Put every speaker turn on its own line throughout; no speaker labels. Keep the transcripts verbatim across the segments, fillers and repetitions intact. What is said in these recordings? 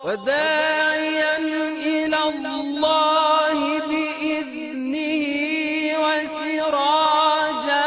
وداعيا إلى الله بإذنه وسراجا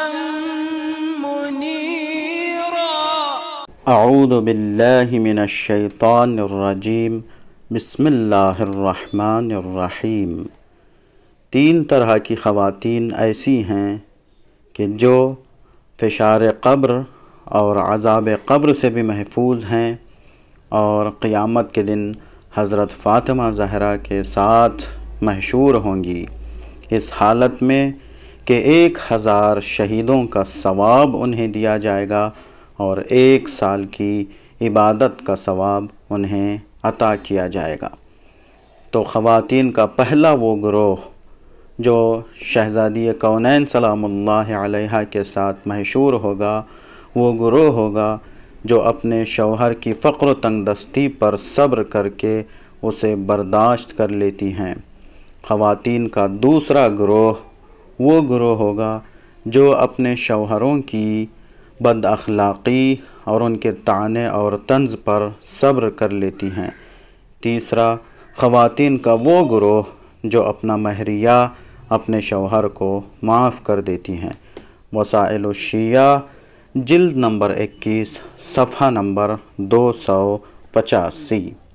منيرا.
اعوذ باللہ من الشیطان الرجیم. بسم اللہ الرحمن الرحیم. تین طرح کی خواتین ایسی ہیں کہ جو فشار قبر اور عذاب قبر سے بھی محفوظ ہیں اور قیامت کے دن حضرت فاطمہ زہرا کے ساتھ محشور ہوں گی، اس حالت میں کہ ایک ہزار شہیدوں کا ثواب انہیں دیا جائے گا اور ایک سال کی عبادت کا ثواب انہیں عطا کیا جائے گا. تو خواتین کا پہلا وہ گروہ جو شہزادی کونین سلام اللہ علیہا کے ساتھ محشور ہوگا، وہ گروہ ہوگا جو اپنے شوہر کی فقر و تنگ دستی پر صبر کر کے اسے برداشت کر لیتی ہیں. خواتین کا دوسرا گروہ وہ گروہ ہوگا جو اپنے شوہروں کی بد اخلاقی اور ان کے طعنے اور طنز پر صبر کر لیتی ہیں. تیسرا خواتین کا وہ گروہ جو اپنا مہریہ اپنے شوہر کو معاف کر دیتی ہیں. وسائل الشیعہ جلد نمبر اکیس صفحہ نمبر دو سو پچاسی.